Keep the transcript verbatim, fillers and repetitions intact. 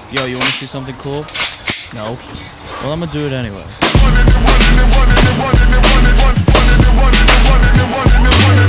Yo, you wanna see something cool? No? Well, I'm gonna do it anyway.